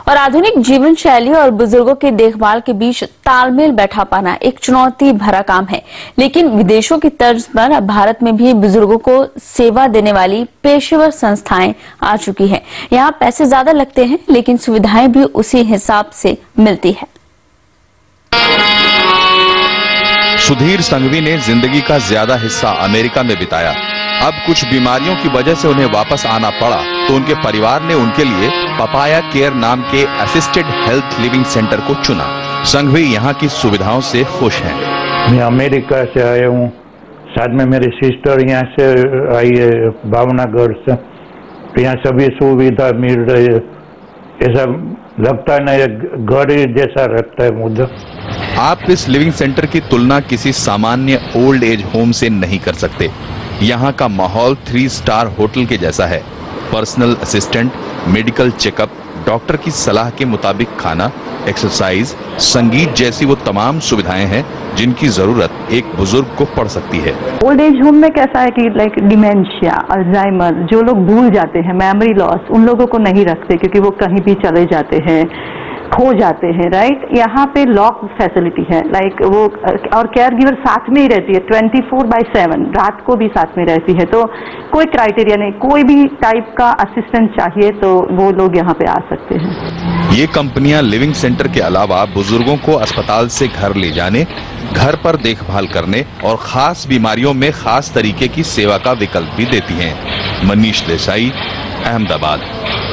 और आधुनिक जीवन शैली और बुजुर्गों की देखभाल के बीच तालमेल बैठा पाना एक चुनौती भरा काम है, लेकिन विदेशों की तर्ज पर अब भारत में भी बुजुर्गों को सेवा देने वाली पेशेवर संस्थाएं आ चुकी हैं। यहाँ पैसे ज्यादा लगते हैं, लेकिन सुविधाएं भी उसी हिसाब से मिलती है। सुधीर संघवी ने जिंदगी का ज्यादा हिस्सा अमेरिका में बिताया। अब कुछ बीमारियों की वजह से उन्हें वापस आना पड़ा, तो उनके परिवार ने उनके लिए पपाया केयर नाम के असिस्टेड हेल्थ लिविंग सेंटर को चुना। संघवी यहाँ की सुविधाओं से खुश हैं। मैं अमेरिका से आया हूँ, साथ में मेरी सिस्टर यहाँ से आई है भावनगर से। यहाँ सभी सुविधा मिल रही है, ऐसा लगता नहीं, घर जैसा लगता है मुझे। आप इस लिविंग सेंटर की तुलना किसी सामान्य ओल्ड एज होम से नहीं कर सकते। यहाँ का माहौल 3 स्टार होटल के जैसा है। Personal assistant, medical checkup, doctor की सलाह के मुताबिक खाना, एक्सरसाइज, संगीत जैसी वो तमाम सुविधाएं हैं जिनकी जरूरत एक बुजुर्ग को पड़ सकती है। ओल्ड एज होम में कैसा है कि लाइक डिमेंशिया, अल्जाइमर, जो लोग भूल जाते हैं, मेमोरी लॉस, उन लोगों को नहीं रखते क्योंकि वो कहीं भी चले जाते हैं, खो जाते हैं, राइट। यहाँ पे लॉक फैसिलिटी है, लाइक वो, और केयर गिवर साथ में ही रहती है 24/7, रात को भी साथ में रहती है। तो कोई क्राइटेरिया नहीं, कोई भी टाइप का असिस्टेंट चाहिए तो वो लोग यहाँ पे आ सकते हैं। ये कंपनियां लिविंग सेंटर के अलावा बुजुर्गों को अस्पताल से घर ले जाने, घर पर देखभाल करने और खास बीमारियों में खास तरीके की सेवा का विकल्प भी देती हैं। मनीष देसाई, अहमदाबाद।